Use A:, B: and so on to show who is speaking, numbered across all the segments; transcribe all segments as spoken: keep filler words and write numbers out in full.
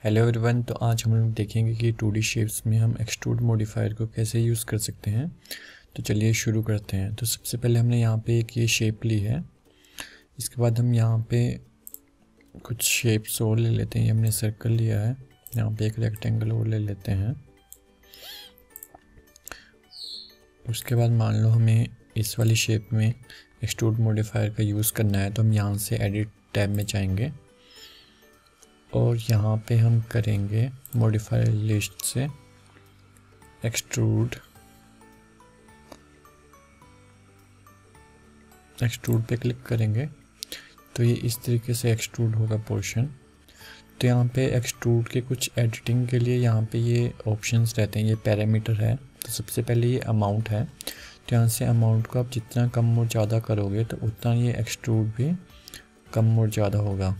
A: Hello everyone. तो आज हम लोग देखेंगे कि टू डी शेप्स में हम एक्सट्रूड मॉडिफायर को कैसे यूज़ कर सकते हैं। तो चलिए शुरू करते हैं। तो सबसे पहले हमने यहाँ पे एक ये शेप ली है। इसके बाद हम यहाँ पे कुछ शेप्स और ले लेते हैं। ये हमने सर्कल लिया है, यहाँ पे एक रेक्टेंगल और ले लेते हैं। उसके बाद मान लो हमें इस वाली शेप में एक्सट्रूड मॉडिफायर का यूज़ करना है, तो हम यहाँ से एडिट टैब में जाएंगे और यहाँ पे हम करेंगे मॉडिफायर लिस्ट से एक्सट्रूड एक्सट्रूड पे क्लिक करेंगे तो ये इस तरीके से एक्सट्रूड होगा पोर्शन। तो यहाँ पे एक्सट्रूड के कुछ एडिटिंग के लिए यहाँ पे ये ऑप्शंस रहते हैं। ये पैरामीटर है, तो सबसे पहले ये अमाउंट है। तो यहाँ से अमाउंट को आप जितना कम और ज़्यादा करोगे तो उतना ये एक्सट्रूड भी कम और ज़्यादा होगा।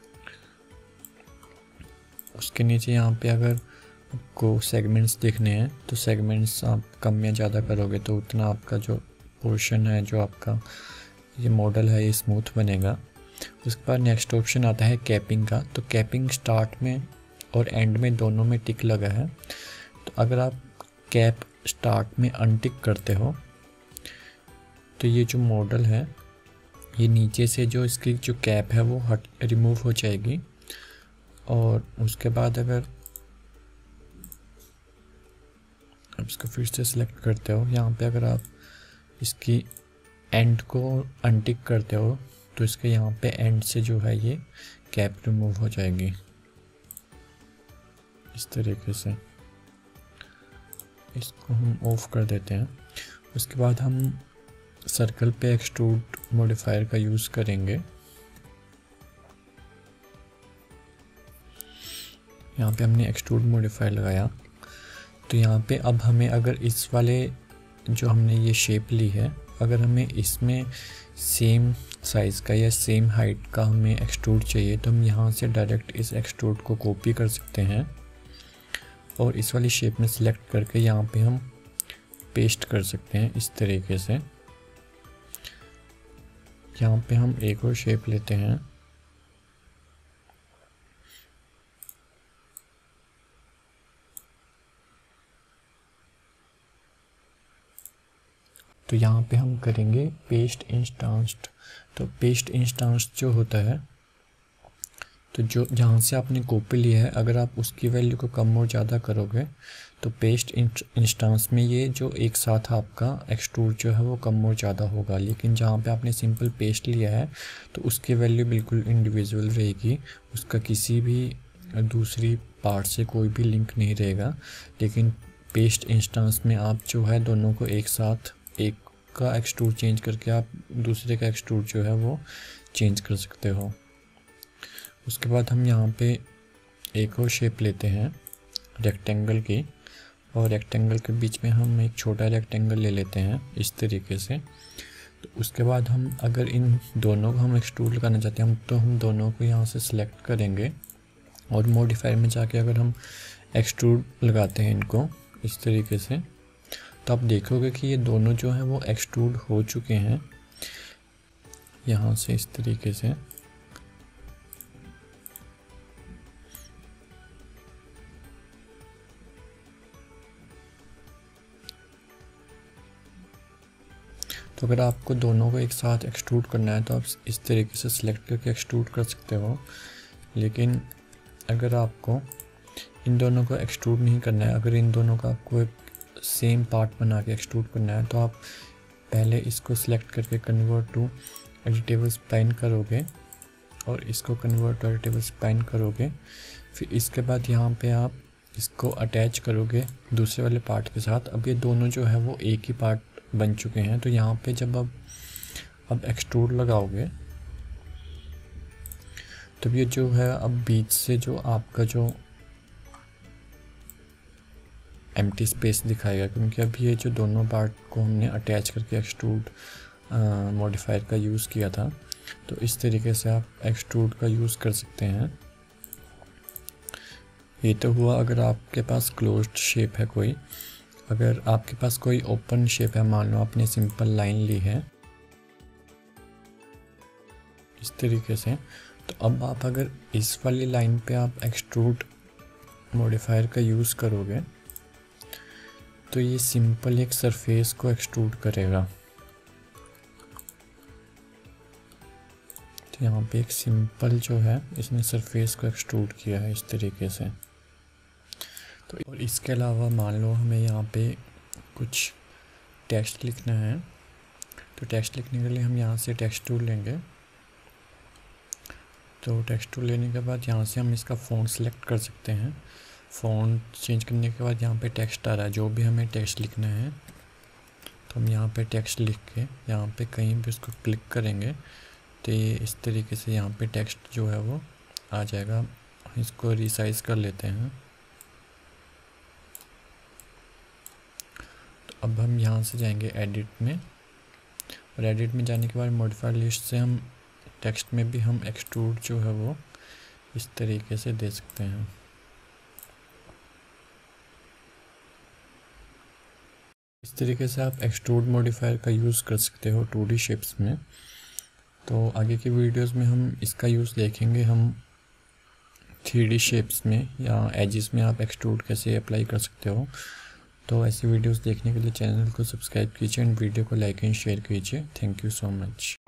A: उसके नीचे यहाँ पे अगर आपको सेगमेंट्स देखने हैं तो सेगमेंट्स आप कम या ज़्यादा करोगे तो उतना आपका जो पोर्शन है, जो आपका ये मॉडल है, ये स्मूथ बनेगा। उसके बाद नेक्स्ट ऑप्शन आता है कैपिंग का। तो कैपिंग स्टार्ट में और एंड में दोनों में टिक लगा है। तो अगर आप कैप स्टार्ट में अनटिक करते हो तो ये जो मॉडल है, ये नीचे से जो इसकी जो कैप है वो हट रिमूव हो जाएगी। और उसके बाद अगर आप इसको फिर से सिलेक्ट करते हो, यहाँ पे अगर आप इसकी एंड को अनटिक करते हो तो इसके यहाँ पे एंड से जो है ये कैप रिमूव हो जाएगी इस तरीके से। इसको हम ऑफ कर देते हैं। उसके बाद हम सर्कल पे एक्सट्रूड मॉडिफायर का यूज़ करेंगे। यहाँ पे हमने एक्सट्रूड मॉडिफायर लगाया। तो यहाँ पे अब हमें अगर इस वाले जो हमने ये शेप ली है, अगर हमें इसमें सेम साइज़ का या सेम हाइट का हमें एक्सट्रूड चाहिए तो हम यहाँ से डायरेक्ट इस एक्सट्रूड को कॉपी कर सकते हैं और इस वाली शेप में सिलेक्ट करके यहाँ पे हम पेस्ट कर सकते हैं इस तरीके से। यहाँ पे हम एक और शेप लेते हैं। तो यहाँ पे हम करेंगे पेस्ट इंस्टांस्ड। तो पेस्ट इंस्टांस्ड जो होता है, तो जो जहाँ से आपने कॉपी लिया है, अगर आप उसकी वैल्यू को कम और ज़्यादा करोगे तो पेस्ट इंस्टांस में ये जो एक साथ आपका एक्सट्रूड जो है वो कम और ज़्यादा होगा। लेकिन जहाँ पे आपने सिंपल पेस्ट लिया है तो उसकी वैल्यू बिल्कुल इंडिविजुअल रहेगी, उसका किसी भी दूसरी पार्ट से कोई भी लिंक नहीं रहेगा। लेकिन पेस्ट इंस्टांस में आप जो है दोनों को एक साथ, एक का एक्सट्रूड चेंज करके आप दूसरे का एक्सट्रूड जो है वो चेंज कर सकते हो। उसके बाद हम यहाँ पे एक और शेप लेते हैं रेक्टेंगल की, और रेक्टेंगल के बीच में हम एक छोटा रेक्टेंगल ले लेते हैं इस तरीके से। तो उसके बाद हम अगर इन दोनों को हम एक्सट्रूड लगाना चाहते हैं हम तो हम दोनों को यहाँ से सिलेक्ट करेंगे और मॉडिफायर में जाके अगर हम एक्सट्रूड लगाते हैं इनको इस तरीके से, तो आप देखोगे कि ये दोनों जो हैं वो एक्सट्रूड हो चुके हैं यहाँ से इस तरीके से। तो अगर आपको दोनों को एक साथ एक्सट्रूड करना है तो आप इस तरीके से सिलेक्ट करके एक्सट्रूड कर सकते हो। लेकिन अगर आपको इन दोनों को एक्सट्रूड नहीं करना है, अगर इन दोनों का आपको एक सेम पार्ट बना के एक्सट्रूड करना है, तो आप पहले इसको सिलेक्ट करके कन्वर्ट टू एडिटेबल स्प्लाइन करोगे और इसको कन्वर्ट टू एडिटेबल स्प्लाइन करोगे। फिर इसके बाद यहाँ पे आप इसको अटैच करोगे दूसरे वाले पार्ट के साथ। अब ये दोनों जो है वो एक ही पार्ट बन चुके हैं। तो यहाँ पे जब अब अब एक्सट्रूड लगाओगे तब ये जो है अब बीच से जो आपका जो एम्प्टी स्पेस दिखाएगा, क्योंकि अब ये जो दोनों पार्ट को हमने अटैच करके एक्सट्रूड मॉडिफायर का यूज़ किया था। तो इस तरीके से आप एक्सट्रूड का यूज़ कर सकते हैं। ये तो हुआ अगर आपके पास क्लोज्ड शेप है कोई। अगर आपके पास कोई ओपन शेप है, मान लो आपने सिंपल लाइन ली है इस तरीके से, तो अब आप अगर इस वाली लाइन पे आप एक्सट्रूड मॉडिफायर का यूज़ करोगे तो ये सिंपल एक सरफेस को एक्सट्रूड करेगा। तो यहाँ पे एक सिंपल जो है इसने सरफेस को एक्सट्रूड किया है इस तरीके से। तो और इसके अलावा मान लो हमें यहाँ पे कुछ टेक्स्ट लिखना है, तो टेक्स्ट लिखने के लिए हम यहाँ से टेक्स्ट टूल लेंगे। तो टेक्स्ट टूल लेने के बाद यहाँ से हम इसका फ़ॉन्ट सेलेक्ट कर सकते हैं। फ़ॉन्ट चेंज करने के बाद यहाँ पे टेक्स्ट आ रहा है, जो भी हमें टेक्स्ट लिखना है तो हम यहाँ पे टेक्स्ट लिख के यहाँ पे कहीं भी उसको क्लिक करेंगे तो ये इस तरीके से यहाँ पे टेक्स्ट जो है वो आ जाएगा। इसको रिसाइज कर लेते हैं। तो अब हम यहाँ से जाएंगे एडिट में, और एडिट में जाने के बाद मॉडिफायर लिस्ट से हम टेक्स्ट में भी हम एक्सट्रूड जो है वो इस तरीके से दे सकते हैं। इस तरीके से आप एक्सट्रूड मॉडिफायर का यूज़ कर सकते हो टू डी शेप्स में। तो आगे की वीडियोस में हम इसका यूज़ देखेंगे, हम थ्री डी शेप्स में या एजेस में आप एक्सट्रूड कैसे अप्लाई कर सकते हो। तो ऐसी वीडियोस देखने के लिए चैनल को सब्सक्राइब कीजिए एंड वीडियो को लाइक एंड शेयर कीजिए। Thank you so much.